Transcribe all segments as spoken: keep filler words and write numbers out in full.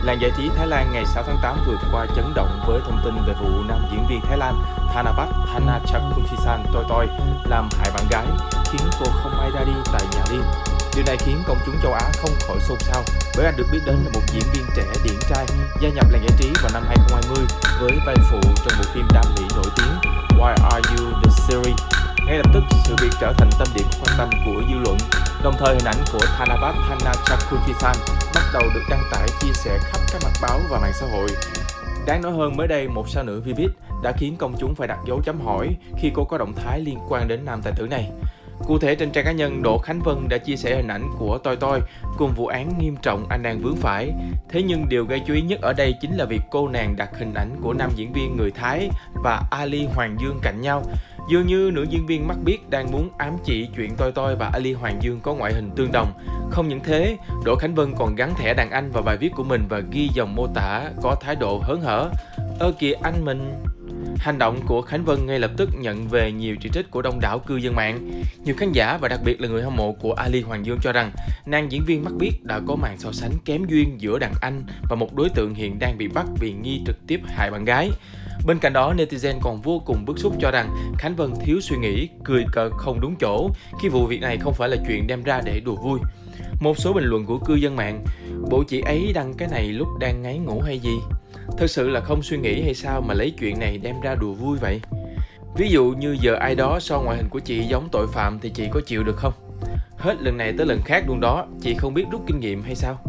Làng giải trí Thái Lan ngày sáu tháng tám vừa qua chấn động với thông tin về vụ nam diễn viên Thái Lan Thanapat Thanachakul Toi Toi làm hại bạn gái, khiến cô không may ra đi tại nhà riêng. Điều này khiến công chúng châu Á không khỏi xôn xao, bởi anh được biết đến là một diễn viên trẻ điển trai gia nhập làng giải trí vào năm hai không hai không với vai phụ trong bộ phim đam mỹ nổi tiếng Why Are You The Series. Ngay lập tức, sự việc trở thành tâm điểm quan tâm của dư luận. Đồng thời, hình ảnh của Thanapat Thanachakul bắt đầu được đăng tải chia sẻ khắp các mặt báo và mạng xã hội. Đáng nói hơn, mới đây một sao nữ Vivid đã khiến công chúng phải đặt dấu chấm hỏi khi cô có động thái liên quan đến nam tài tử này. Cụ thể, trên trang cá nhân, Đỗ Khánh Vân đã chia sẻ hình ảnh của Toi Toi cùng vụ án nghiêm trọng anh đang vướng phải. Thế nhưng điều gây chú ý nhất ở đây chính là việc cô nàng đặt hình ảnh của nam diễn viên người Thái và Ali Hoàng Dương cạnh nhau. Dường như nữ diễn viên mắt biết đang muốn ám chỉ chuyện Toi Toi và Ali Hoàng Dương có ngoại hình tương đồng. Không những thế, Đỗ Khánh Vân còn gắn thẻ đàn anh vào bài viết của mình và ghi dòng mô tả có thái độ hớn hở. Ơ kìa anh mình... Hành động của Khánh Vân ngay lập tức nhận về nhiều chỉ trích của đông đảo cư dân mạng. Nhiều khán giả và đặc biệt là người hâm mộ của Ali Hoàng Dương cho rằng nam diễn viên mắt biết đã có màn so sánh kém duyên giữa đàn anh và một đối tượng hiện đang bị bắt vì nghi trực tiếp hại bạn gái. Bên cạnh đó, netizen còn vô cùng bức xúc cho rằng Khánh Vân thiếu suy nghĩ, cười cợt không đúng chỗ khi vụ việc này không phải là chuyện đem ra để đùa vui. Một số bình luận của cư dân mạng: bộ chị ấy đăng cái này lúc đang ngáy ngủ hay gì? Thật sự là không suy nghĩ hay sao mà lấy chuyện này đem ra đùa vui vậy? Ví dụ như giờ ai đó so ngoại hình của chị giống tội phạm thì chị có chịu được không? Hết lần này tới lần khác luôn đó, chị không biết rút kinh nghiệm hay sao?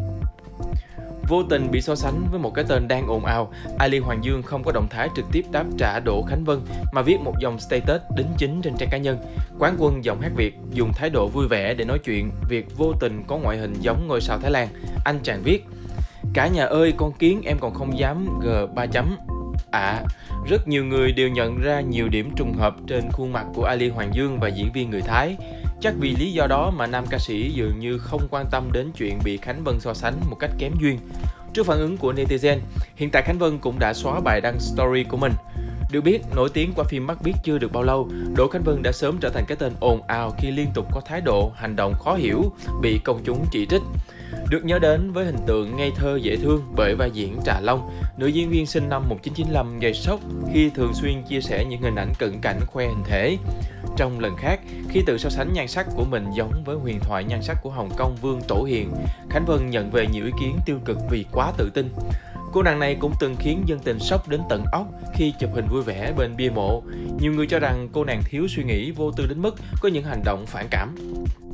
Vô tình bị so sánh với một cái tên đang ồn ào, Ali Hoàng Dương không có động thái trực tiếp đáp trả Đỗ Khánh Vân mà viết một dòng status đính chính trên trang cá nhân. Quán quân giọng hát Việt dùng thái độ vui vẻ để nói chuyện việc vô tình có ngoại hình giống ngôi sao Thái Lan. Anh chàng viết: cả nhà ơi, con kiến em còn không dám g ba chấm. À, rất nhiều người đều nhận ra nhiều điểm trùng hợp trên khuôn mặt của Ali Hoàng Dương và diễn viên người Thái. Chắc vì lý do đó mà nam ca sĩ dường như không quan tâm đến chuyện bị Khánh Vân so sánh một cách kém duyên. Trước phản ứng của netizen, hiện tại Khánh Vân cũng đã xóa bài đăng story của mình. Được biết, nổi tiếng qua phim Mắt Biết chưa được bao lâu, Đỗ Khánh Vân đã sớm trở thành cái tên ồn ào khi liên tục có thái độ, hành động khó hiểu, bị công chúng chỉ trích. Được nhớ đến với hình tượng ngây thơ dễ thương bởi vai diễn Trà Long, nữ diễn viên sinh năm một nghìn chín trăm chín mươi lăm gây sốc khi thường xuyên chia sẻ những hình ảnh cận cảnh khoe hình thể. Trong lần khác, khi tự so sánh nhan sắc của mình giống với huyền thoại nhan sắc của Hồng Kông Vương Tổ Hiền, Khánh Vân nhận về nhiều ý kiến tiêu cực vì quá tự tin. Cô nàng này cũng từng khiến dân tình sốc đến tận óc khi chụp hình vui vẻ bên bia mộ. Nhiều người cho rằng cô nàng thiếu suy nghĩ, vô tư đến mức có những hành động phản cảm.